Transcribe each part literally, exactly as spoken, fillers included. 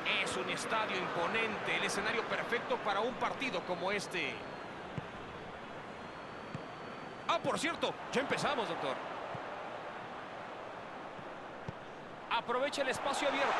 Es un estadio imponente, el escenario perfecto para un partido como este. Ah, por cierto, ya empezamos, doctor. Aprovecha el espacio abierto.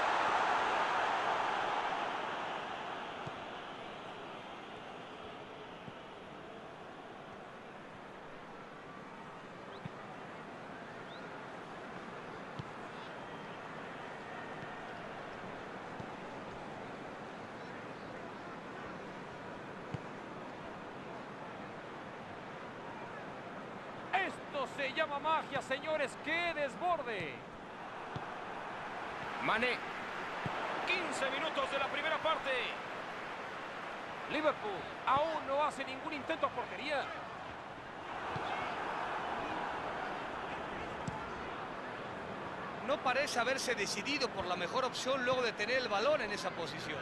Esto se llama magia, señores. ¡Qué desborde! Mané. quince minutos de la primera parte. Liverpool aún no hace ningún intento a portería. No parece haberse decidido por la mejor opción luego de tener el balón en esa posición.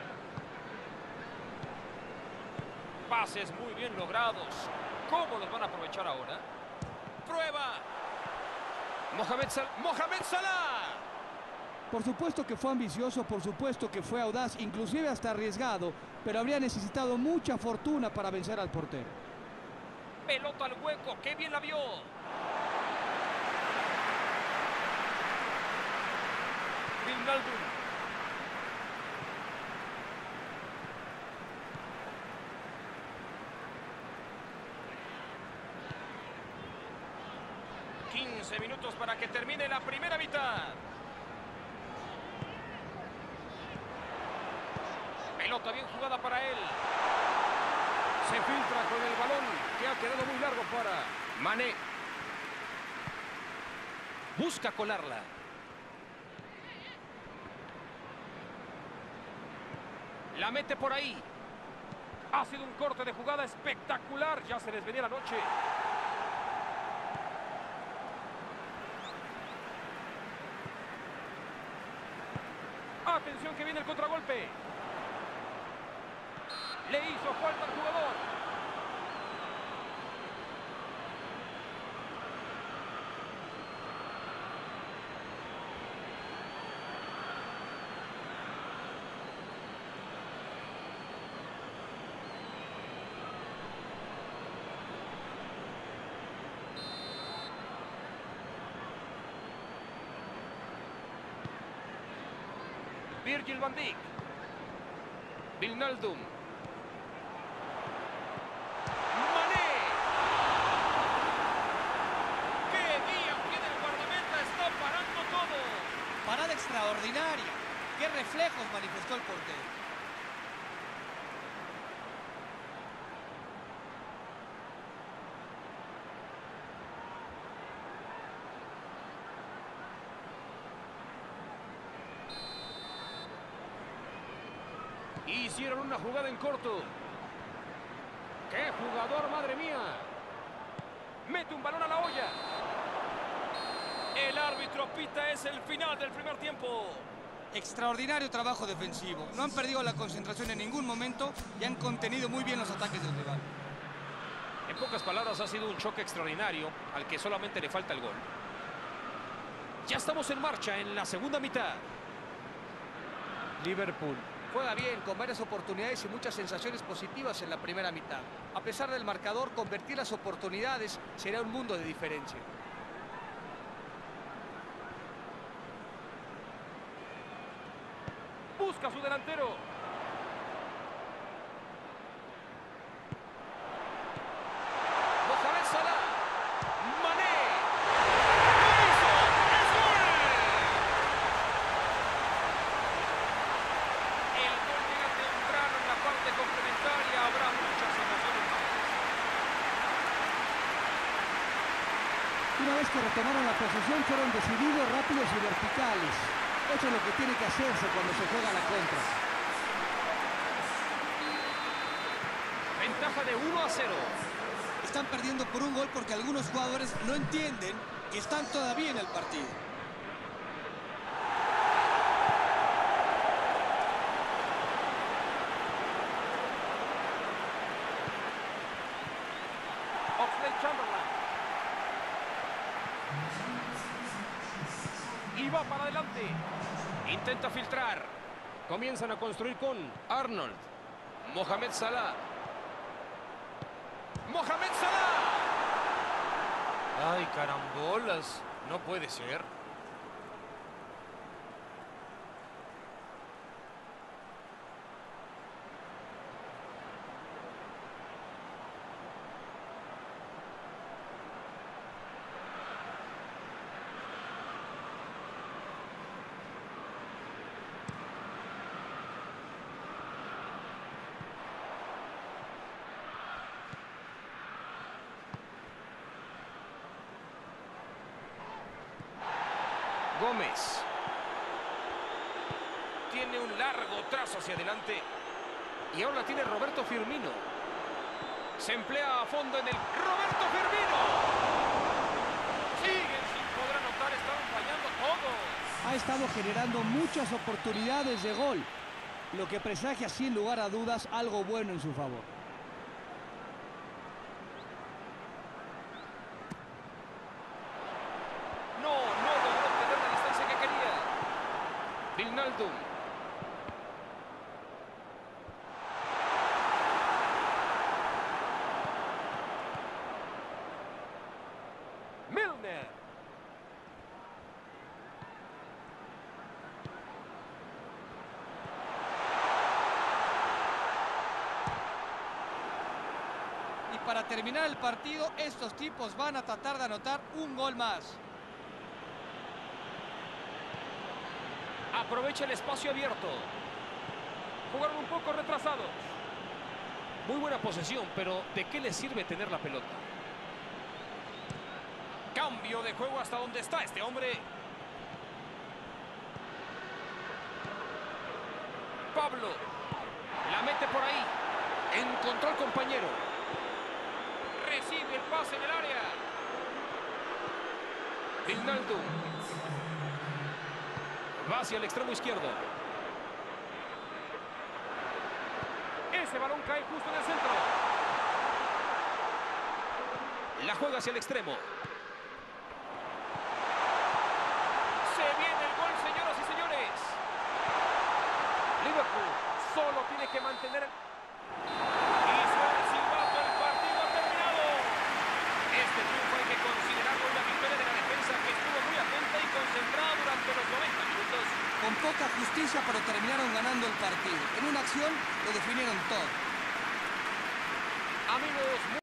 Pases muy bien logrados. ¿Cómo los van a aprovechar ahora? Prueba. Mohamed, Sal Mohamed Salah. Por supuesto que fue ambicioso, por supuesto que fue audaz, inclusive hasta arriesgado, pero habría necesitado mucha fortuna para vencer al portero. Pelota al hueco, qué bien la vio. Wijnaldum. quince minutos para que termine la primera mitad. Pelota bien jugada para él. Se filtra con el balón, que ha quedado muy largo para Mané. Busca colarla. La mete por ahí. Ha sido un corte de jugada espectacular. Ya se les venía la noche. Atención que viene el contragolpe. Le hizo falta al jugador. Virgil van Dijk. Wijnaldum. Mané. ¡Qué día tiene el guardameta! Está parando todo. Parada extraordinaria. ¡Qué reflejos manifestó el portero! Hicieron una jugada en corto. ¡Qué jugador, madre mía! Mete un balón a la olla. El árbitro pita, es el final del primer tiempo. Extraordinario trabajo defensivo. No han perdido la concentración en ningún momento y han contenido muy bien los ataques del rival. En pocas palabras, ha sido un choque extraordinario al que solamente le falta el gol. Ya estamos en marcha en la segunda mitad. Liverpool juega bien, con varias oportunidades y muchas sensaciones positivas en la primera mitad. A pesar del marcador, convertir las oportunidades será un mundo de diferencia. Busca a su delantero. Mohamed Salah. Mané. Habrá muchas emociones. Una vez que retomaron la posesión, fueron decididos, rápidos y verticales. Eso es lo que tiene que hacerse cuando se juega la contra. Ventaja de uno a cero. Están perdiendo por un gol porque algunos jugadores no entienden que están todavía en el partido. Chamberlain. Y va para adelante. Intenta filtrar. Comienzan a construir con Arnold. Mohamed Salah. ¡Mohamed Salah! ¡Ay, carambolas! No puede ser. Gómez. Tiene un largo trazo hacia adelante. Y ahora tiene Roberto Firmino. Se emplea a fondo en el... ¡Roberto Firmino! Siguen sin poder anotar, están fallando todos. Ha estado generando muchas oportunidades de gol, lo que presagia sin lugar a dudas algo bueno en su favor. No, no logró tener la distancia que quería. Wijnaldum. Milner. Y para terminar el partido, estos tipos van a tratar de anotar un gol más. Aprovecha el espacio abierto. Jugaron un poco retrasados. Muy buena posesión, pero ¿de qué le sirve tener la pelota? Cambio de juego hasta donde está este hombre. Pablo. La mete por ahí. Encontró al compañero. Recibe el pase en el área. Wijnaldum. Va hacia el extremo izquierdo. Ese balón cae justo en el centro. La juega hacia el extremo. Se viene el gol, señoras y señores. Liverpool solo tiene que mantener... Y suena el silbato, el partido ha terminado. Este triunfo hay que considerarlo la victoria de la defensa, que estuvo muy atenta y concentrada durante los noventa minutos. Con poca justicia, pero terminaron ganando el partido. En una acción lo definieron todo. Amigos...